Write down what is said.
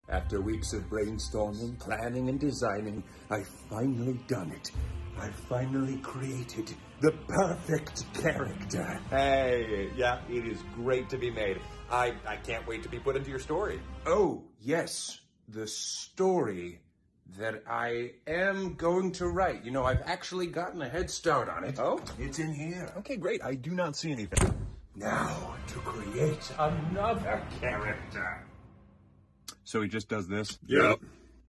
After weeks of brainstorming, planning, and designing, I've finally done it. I've finally created the perfect character. Hey, yeah, it is great to be made. I can't wait to be put into your story. Oh, yes, the story that I am going to write. You know, I've actually gotten a head start on it. Oh? It's in here. Okay, great. I do not see anything. Now, to create another character. So he just does this? Yep.